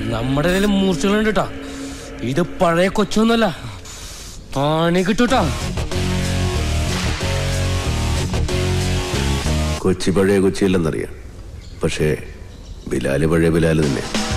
നമ്മുടെ കയ്യിൽ മൂർച്ചകളുണ്ട് കേട്ടാ. ഇത് പഴയ കൊച്ചൊന്നുമല്ല, പണി കിട്ടൂട്ടാ. കൊച്ചി പഴയ കൊച്ചിയല്ലെന്നറിയാം, പക്ഷേ ബിലാല് പഴയ ബിലാല് തന്നെ.